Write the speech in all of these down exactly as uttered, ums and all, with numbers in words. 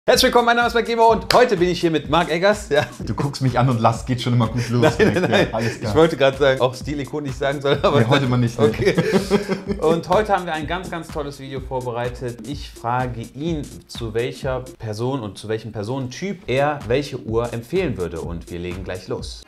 Herzlich willkommen, mein Name ist Marc Geber und heute bin ich hier mit Marc Eggers. Ja. Du guckst mich an und lachst, geht schon immer gut los. Nein, nein, nein. Ja, alles klar. Ich wollte gerade sagen, auch Stilikon nicht sagen soll, aber nee, heute mal nicht. Okay. Und heute haben wir ein ganz, ganz tolles Video vorbereitet. Ich frage ihn, zu welcher Person und zu welchem Personentyp er welche Uhr empfehlen würde und wir legen gleich los.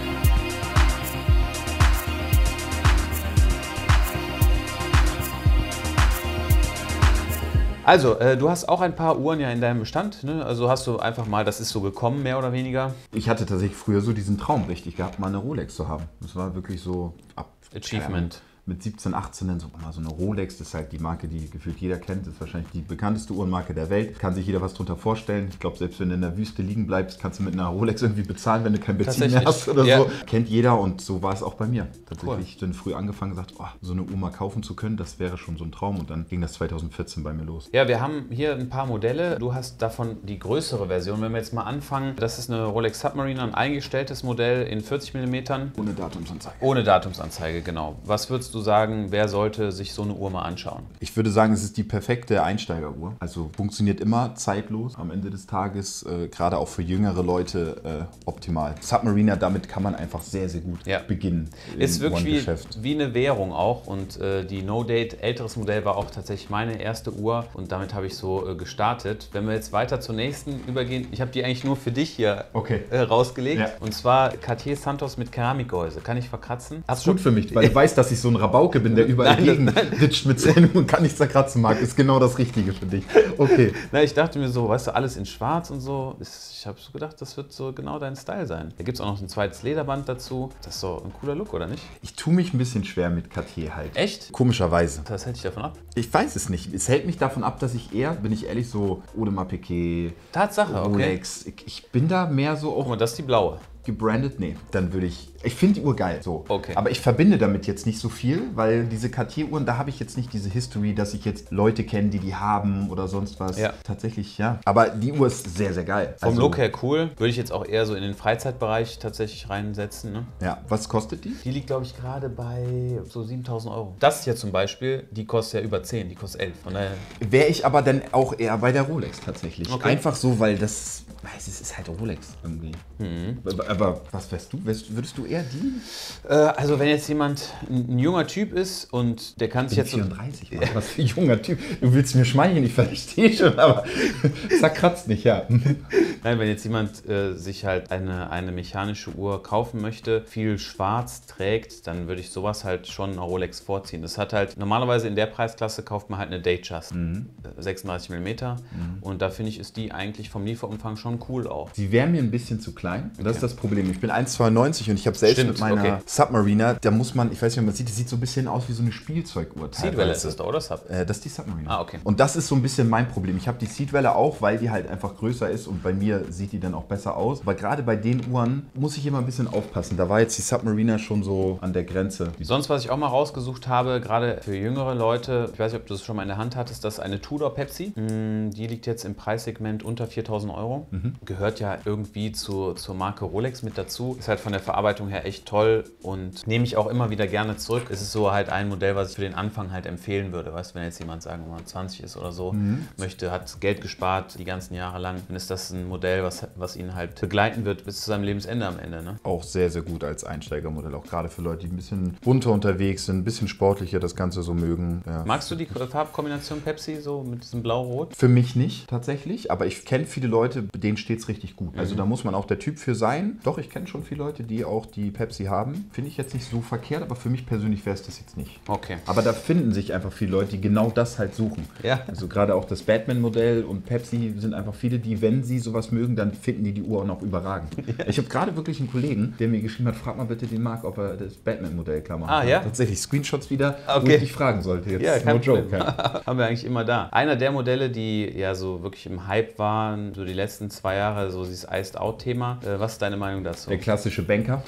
Also, äh, du hast auch ein paar Uhren ja in deinem Bestand, ne? Also hast du einfach mal, das ist so gekommen, mehr oder weniger? Ich hatte tatsächlich früher so diesen Traum richtig gehabt, mal eine Rolex zu haben. Das war wirklich so ab Achievement. Mit siebzehn, achtzehn dann so mal so eine Rolex, das ist halt die Marke, die gefühlt jeder kennt. Das ist wahrscheinlich die bekannteste Uhrenmarke der Welt. Kann sich jeder was drunter vorstellen. Ich glaube, selbst wenn du in der Wüste liegen bleibst, kannst du mit einer Rolex irgendwie bezahlen, wenn du kein Benzin mehr hast oder ja. so. Kennt jeder und so war es auch bei mir. Tatsächlich, ich bin früh angefangen gesagt, oh, so eine Uhr mal kaufen zu können, das wäre schon so ein Traum. Und dann ging das zweitausendvierzehn bei mir los. Ja, wir haben hier ein paar Modelle. Du hast davon die größere Version. Wenn wir jetzt mal anfangen, das ist eine Rolex Submariner, ein eingestelltes Modell in vierzig Millimeter. Ohne Datumsanzeige. Ohne Datumsanzeige, genau. Was würdest du sagen, wer sollte sich so eine Uhr mal anschauen? Ich würde sagen, es ist die perfekte Einsteigeruhr. Also funktioniert immer zeitlos am Ende des Tages, äh, gerade auch für jüngere Leute äh, optimal. Submariner, damit kann man einfach sehr, sehr gut ja. beginnen. Ist wirklich wie, wie eine Währung auch und äh, die No-Date, älteres Modell war auch tatsächlich meine erste Uhr und damit habe ich so äh, gestartet. Wenn wir jetzt weiter zur nächsten übergehen, ich habe die eigentlich nur für dich hier okay. äh, rausgelegt ja. und zwar Cartier Santos mit Keramikgehäuse. Kann ich verkratzen? Das ist gut für mich, weil du weißt, dass ich so ein Rabauke bin, der überall gegen ditcht mit Zähnen und kann nicht zerkratzen mag. Ist genau das Richtige für dich. Okay. Na, ich dachte mir so, weißt du, alles in schwarz und so. Ich habe so gedacht, das wird so genau dein Style sein. Da gibt es auch noch ein zweites Lederband dazu. Das ist so ein cooler Look, oder nicht? Ich tue mich ein bisschen schwer mit Cartier halt. Echt? Komischerweise. Was hält dich davon ab? Ich weiß es nicht. Es hält mich davon ab, dass ich eher, bin ich ehrlich, so Audemars Piguet, Tatsache, Rolex. Okay. Ich, ich bin da mehr so auch... Guck mal, das ist die blaue. Gebrandet? Nee, dann würde ich... Ich finde die Uhr geil, so. Okay. Aber ich verbinde damit jetzt nicht so viel, weil diese Cartier-Uhren, da habe ich jetzt nicht diese History, dass ich jetzt Leute kenne, die die haben oder sonst was. Ja. Tatsächlich, ja. Aber die Uhr ist sehr, sehr geil. Vom also, Look her cool. Würde ich jetzt auch eher so in den Freizeitbereich tatsächlich reinsetzen. Ne? Ja, was kostet die? Die liegt, glaube ich, gerade bei so siebentausend Euro. Das hier zum Beispiel, die kostet ja über zehn, die kostet elf. Von daher wäre ich aber dann auch eher bei der Rolex tatsächlich. Okay. Einfach so, weil das... Es ist halt Rolex irgendwie. Mhm. Aber, aber was wärst du? Wärst, würdest du eher die? Äh, also wenn jetzt jemand ein, ein junger Typ ist und der kann sich jetzt... vierunddreißig, so, was für ein junger Typ. Du willst mir schmeicheln, ich verstehe schon, aber zerkratzt nicht, ja. Nein, wenn jetzt jemand äh, sich halt eine, eine mechanische Uhr kaufen möchte, viel schwarz trägt, dann würde ich sowas halt schon eine Rolex vorziehen. Das hat halt, normalerweise in der Preisklasse kauft man halt eine Datejust, mhm. sechsunddreißig Millimeter mhm. und da finde ich, ist die eigentlich vom Lieferumfang schon cool auch. Sie wäre mir ein bisschen zu klein. Das okay. ist das Problem. Ich bin eins Komma zweiundneunzig und ich habe selbst Stimmt, mit meiner okay. Submariner, da muss man, ich weiß nicht, wie man sieht, das sieht so ein bisschen aus wie so eine Spielzeuguhr. Seedwelle ist das da, oder Sub? Äh, das ist die Submariner. Ah, okay. Und das ist so ein bisschen mein Problem. Ich habe die Seedwelle auch, weil die halt einfach größer ist und bei mir sieht die dann auch besser aus. Aber gerade bei den Uhren muss ich immer ein bisschen aufpassen. Da war jetzt die Submariner schon so an der Grenze. Sonst, was ich auch mal rausgesucht habe, gerade für jüngere Leute, ich weiß nicht, ob du das schon mal in der Hand hattest, das ist eine Tudor Pepsi. Die liegt jetzt im Preissegment unter viertausend Euro. Mhm. Gehört ja irgendwie zu, zur Marke Rolex mit dazu. Ist halt von der Verarbeitung her echt toll und nehme ich auch immer wieder gerne zurück. Es ist so halt ein Modell, was ich für den Anfang halt empfehlen würde. Weißt du, wenn jetzt jemand, sagen wir mal, zwanzig ist oder so, mhm. möchte, hat Geld gespart die ganzen Jahre lang, dann ist das ein Modell, was, was ihn halt begleiten wird bis zu seinem Lebensende am Ende. Ne? Auch sehr, sehr gut als Einsteigermodell. Auch gerade für Leute, die ein bisschen bunter unterwegs sind, ein bisschen sportlicher das Ganze so mögen. Ja. Magst du die Farbkombination Pepsi so mit diesem Blau-Rot? Für mich nicht tatsächlich, aber ich kenne viele Leute, denen steht es richtig gut. Also mhm. da muss man auch der Typ für sein. Doch, ich kenne schon viele Leute, die auch die Pepsi haben. Finde ich jetzt nicht so verkehrt, aber für mich persönlich wäre es das jetzt nicht. Okay. Aber da finden sich einfach viele Leute, die genau das halt suchen. Ja. Also gerade auch das Batman-Modell und Pepsi sind einfach viele, die, wenn sie sowas mögen, dann finden die die Uhr auch noch überragend. Ja. Ich habe gerade wirklich einen Kollegen, der mir geschrieben hat, frag mal bitte den Marc, ob er das Batman-Modell klar macht. Ah, ja? Tatsächlich Screenshots wieder, okay. wo ich dich fragen sollte. Jetzt ja, no joke. Ja. Haben wir eigentlich immer da. Einer der Modelle, die ja so wirklich im Hype waren, so die letzten zwei Jahre, so dieses Iced-Out-Thema. Äh, was ist deine Meinung dazu? Der klassische Banker.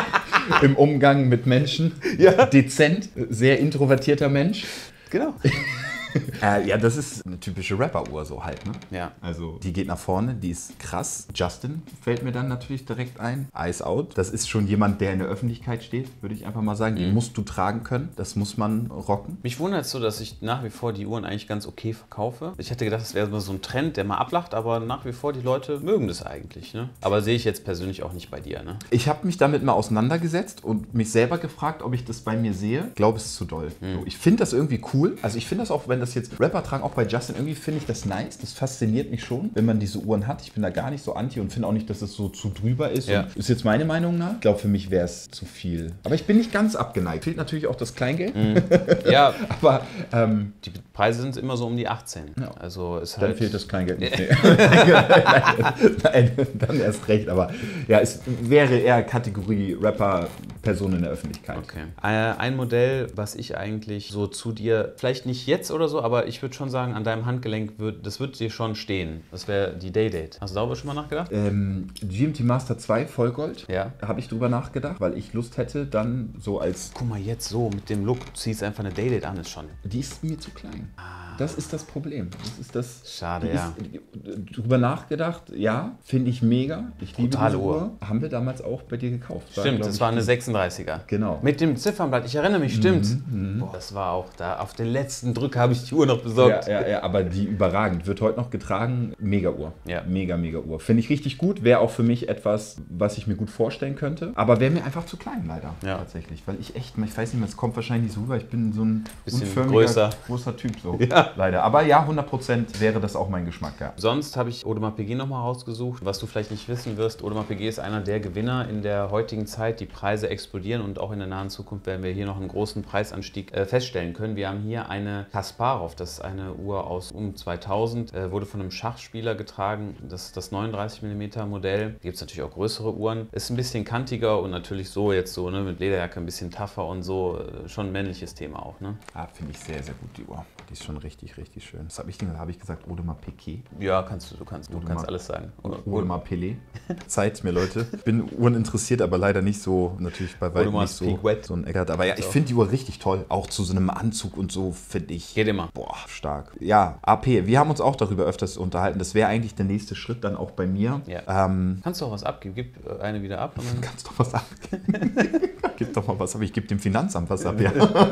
Im Umgang mit Menschen. Ja. Dezent, sehr introvertierter Mensch. Genau. äh, ja, das ist eine typische Rapper-Uhr so halt, ne? Ja. Also die geht nach vorne, die ist krass. Justin fällt mir dann natürlich direkt ein. Eyes Out. Das ist schon jemand, der in der Öffentlichkeit steht, würde ich einfach mal sagen. Die mhm. musst du tragen können. Das muss man rocken. Mich wundert es so, dass ich nach wie vor die Uhren eigentlich ganz okay verkaufe. Ich hätte gedacht, das wäre so ein Trend, der mal ablacht, aber nach wie vor die Leute mögen das eigentlich, ne? Aber sehe ich jetzt persönlich auch nicht bei dir, ne? Ich habe mich damit mal auseinandergesetzt und mich selber gefragt, ob ich das bei mir sehe. Ich glaube, es ist zu doll. Mhm. Ich finde das irgendwie cool. Also ich finde das auch, wenn das jetzt Rapper tragen, auch bei Justin, irgendwie finde ich das nice. Das fasziniert mich schon, wenn man diese Uhren hat. Ich bin da gar nicht so anti und finde auch nicht, dass es so zu drüber ist. Ja. Ist jetzt meine Meinung nach. Ich glaube, für mich wäre es zu viel. Aber ich bin nicht ganz abgeneigt. Fehlt natürlich auch das Kleingeld. Mhm. Ja, aber ähm, die Preise sind immer so um die achtzehn. Ja. Also ist dann halt fehlt das Kleingeld nicht. Nee. nein, nein, dann erst recht. Aber ja, es wäre eher Kategorie Rapper, Person in der Öffentlichkeit. Okay. Ein Modell, was ich eigentlich so zu dir, vielleicht nicht jetzt oder so, aber ich würde schon sagen, an deinem Handgelenk, wird, das wird dir schon stehen. Das wäre die Day-Date. Hast du darüber schon mal nachgedacht? Ähm, G M T Master zwei Vollgold. Ja. Da habe ich drüber nachgedacht, weil ich Lust hätte, dann so als... Guck mal, jetzt so mit dem Look, du ziehst einfach eine Day-Date an, ist schon... Die ist mir zu klein. Ah. Das ist das Problem. Das ist das... Schade, ja. Ist, drüber nachgedacht, ja, finde ich mega. Ich liebe Totale diese Uhr. Uhr. Haben wir damals auch bei dir gekauft. Stimmt, war, das war eine sechsunddreißiger. Genau. Mit dem Ziffernblatt, ich erinnere mich, stimmt. Mhm, Boah, das war auch da, auf den letzten Drücker habe ich die Uhr noch besorgt. Ja, ja, ja, aber die überragend. Wird heute noch getragen. Mega Uhr. Ja. Mega, mega Uhr. Finde ich richtig gut. Wäre auch für mich etwas, was ich mir gut vorstellen könnte. Aber wäre mir einfach zu klein, leider. Ja. Tatsächlich. Weil ich echt, ich weiß nicht mehr, es kommt wahrscheinlich nicht so rüber. Ich bin so ein bisschen unförmiger, größer. großer Typ. So. Ja. Leider. Aber ja, hundert Prozent wäre das auch mein Geschmack. Ja. Sonst habe ich Audemars Piguet nochmal rausgesucht. Was du vielleicht nicht wissen wirst, Audemars Piguet ist einer der Gewinner in der heutigen Zeit. Die Preise explodieren und auch in der nahen Zukunft werden wir hier noch einen großen Preisanstieg äh, feststellen können. Wir haben hier eine Kasparov, das ist eine Uhr aus um zweitausend, äh, wurde von einem Schachspieler getragen. Das ist das neununddreißig Millimeter Modell. Da gibt es natürlich auch größere Uhren. Ist ein bisschen kantiger und natürlich so jetzt so, ne, mit Lederjacke ein bisschen tougher und so. Äh, schon ein männliches Thema auch, ne? Ah, finde ich sehr, sehr gut, die Uhr. Die ist schon richtig, richtig schön. Was habe ich denn? Habe ich gesagt, Audemars Piguet? Ja, kannst du, du kannst, du kannst alles sagen. Audemars Pelé. Zeigt mir, Leute. Ich bin Uhren interessiert, aber leider nicht so, natürlich bei weitem nicht so, so ein Eckert. Aber ja, ich finde die Uhr richtig toll. Auch zu so einem Anzug und so, finde ich. Geht immer. Boah, stark. Ja, A P. Wir haben uns auch darüber öfters unterhalten. Das wäre eigentlich der nächste Schritt dann auch bei mir. Ja. Ähm, kannst du auch was abgeben? Gib eine wieder ab. Und dann kannst doch was abgeben. Gib doch mal was ab. Ich gebe dem Finanzamt was ab, ja.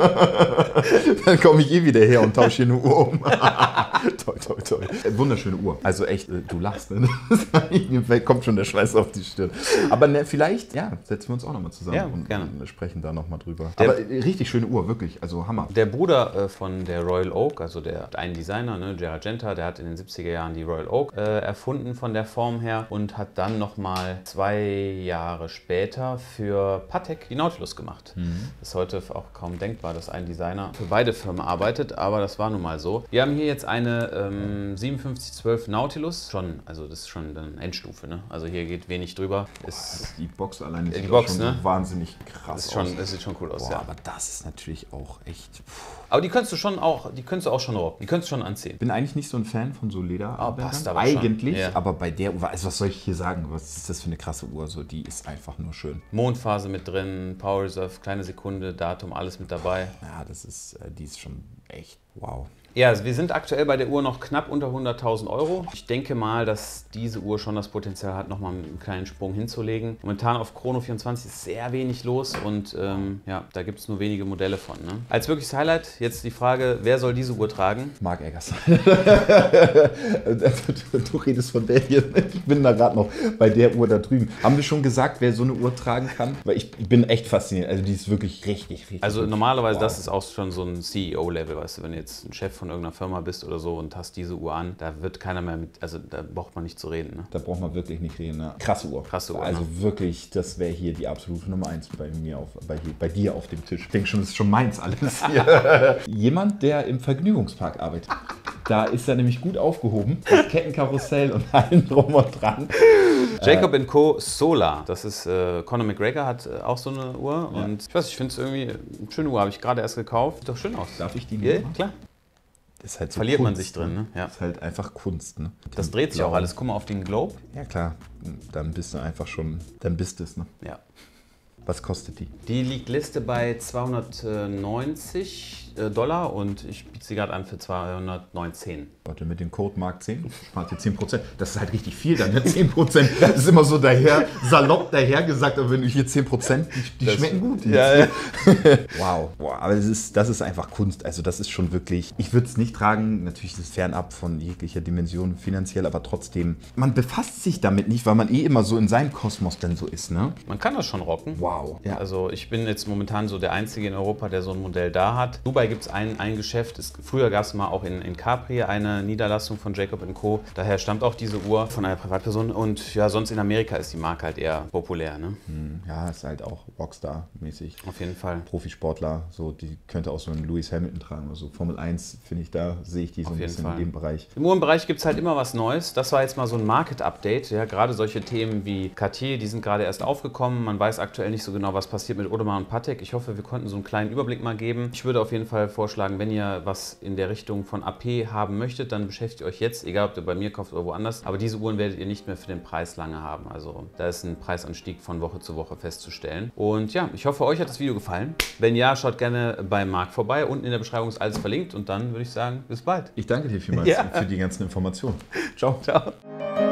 Dann komme ich eh wieder her und tausche hier eine Uhr um. Toll, toll, toll. Wunderschöne Uhr. Also echt, du lachst, ne? Mir kommt schon der Schweiß auf die Stirn. Aber ne, vielleicht, ja, setzen wir uns auch nochmal zusammen ja, und, gerne. und sprechen da nochmal drüber. Der, Aber richtig schöne Uhr, wirklich. Also Hammer. Der Bruder äh, von der Royal Oak, also der ein Designer, ne, Gerard Genta, der hat in den siebziger Jahren die Royal Oak äh, erfunden von der Form her und hat dann nochmal zwei Jahre später für Patek die Nautilus gemacht. Mhm. Das ist heute auch kaum denkbar, dass ein Designer für beide Firmen arbeitet, aber das war nun mal so. Wir haben hier jetzt eine ähm, siebenundfünfzig zwölf Nautilus, schon, also das ist schon eine Endstufe, ne? Also hier geht wenig drüber. Ist die Box alleine die sieht Box, schon ne? so wahnsinnig krass ist schon, aus. Das sieht schon cool aus, Boah, ja. Aber das ist natürlich auch echt... Pff. Aber die könntest du schon auch, die könntest du auch schon rocken, die könntest du schon anziehen. Ich bin eigentlich nicht so ein Fan von so Lederarbeitern. Oh, passt aber eigentlich, schon. Ja. Aber bei der Uhr, also was soll ich hier sagen? Was ist das für eine krasse Uhr? So, die ist einfach nur schön. Mondphase mit drin, Power Reserve, kleine Sekunde, Datum, alles mit dabei. Ja, das ist, die ist schon echt wow. Ja, also wir sind aktuell bei der Uhr noch knapp unter hunderttausend Euro. Ich denke mal, dass diese Uhr schon das Potenzial hat, nochmal einen kleinen Sprung hinzulegen. Momentan auf Chrono vierundzwanzig ist sehr wenig los und ähm, ja, da gibt es nur wenige Modelle von. Ne? Als wirkliches Highlight jetzt die Frage, wer soll diese Uhr tragen? Marc Eggers. du, du redest von der hier. Ich bin da gerade noch bei der Uhr da drüben. Haben wir schon gesagt, wer so eine Uhr tragen kann? Weil ich bin echt fasziniert. Also die ist wirklich richtig, richtig. Also richtig. normalerweise, wow. Das ist auch schon so ein C E O-Level, weißt du, wenn du jetzt ein Chef von irgendeiner Firma bist oder so und hast diese Uhr an, da wird keiner mehr mit, also da braucht man nicht zu reden. Ne? Da braucht man wirklich nicht reden. Ne? Krasse Uhr. Krasse Uhr. Also ne? wirklich, das wäre hier die absolute Nummer eins bei mir, auf, bei, hier, bei dir auf dem Tisch. Ich denke schon, das ist schon meins alles hier. Jemand, der im Vergnügungspark arbeitet. Da ist er nämlich gut aufgehoben. Das Kettenkarussell und allen drum und dran. Jacob and Co. Solar. Das ist, äh, Conor McGregor hat äh, auch so eine Uhr. Ja. Und ich weiß, ich finde es irgendwie eine schöne Uhr. Habe ich gerade erst gekauft. Sieht doch schön aus. Darf ich die nehmen? Ja, klar. Ist halt so Verliert Kunst, man sich drin, ne? Ja. Ist halt einfach Kunst, ne? Das dreht sich auch alles. Guck mal auf den Globe. Ja, klar. Dann bist du einfach schon, dann bist es, ne? Ja. Was kostet die? Die liegt Liste bei zweihundertneunzig. Dollar und ich biete sie gerade an für zweihundertneunzehn. Warte, mit dem Code Mark zehn spart ihr zehn Prozent. Das ist halt richtig viel dann, ne? zehn Prozent. Das ist immer so daher, salopp daher gesagt, aber wenn du hier zehn Prozent, die, die schmecken gut. Ja, ja. Wow. Wow, aber das ist, das ist einfach Kunst. Also das ist schon wirklich, ich würde es nicht tragen, natürlich ist es fernab von jeglicher Dimension finanziell, aber trotzdem, man befasst sich damit nicht, weil man eh immer so in seinem Kosmos dann so ist, ne? Man kann das schon rocken. Wow. Ja. Also ich bin jetzt momentan so der Einzige in Europa, der so ein Modell da hat. In Dubai gibt es ein, ein Geschäft, es, früher gab es mal auch in, in Capri eine Niederlassung von Jacob and Co. Daher stammt auch diese Uhr von einer Privatperson und ja, sonst in Amerika ist die Marke halt eher populär, ne? Ja, ist halt auch Rockstar-mäßig. Auf jeden Fall. Profisportler, so, die könnte auch so einen Lewis Hamilton tragen oder so. Formel eins, finde ich, da sehe ich die so Auf ein jeden bisschen Fall. in dem Bereich. Im Uhrenbereich gibt es halt immer was Neues. Das war jetzt mal so ein Market-Update. Ja, gerade solche Themen wie Cartier, die sind gerade erst aufgekommen. Man weiß aktuell nicht so genau, was passiert mit Audemars und Patek. Ich hoffe, wir konnten so einen kleinen Überblick mal geben. Ich würde auf jeden Fall vorschlagen, wenn ihr was in der Richtung von A P haben möchtet, dann beschäftigt euch jetzt, egal ob ihr bei mir kauft oder woanders. Aber diese Uhren werdet ihr nicht mehr für den Preis lange haben. Also da ist ein Preisanstieg von Woche zu Woche festzustellen. Und ja, ich hoffe, euch hat das Video gefallen. Wenn ja, schaut gerne bei Marc vorbei. Unten in der Beschreibung ist alles verlinkt. Und dann würde ich sagen, bis bald. Ich danke dir vielmals Ja. für die ganzen Informationen. Ciao. Ciao.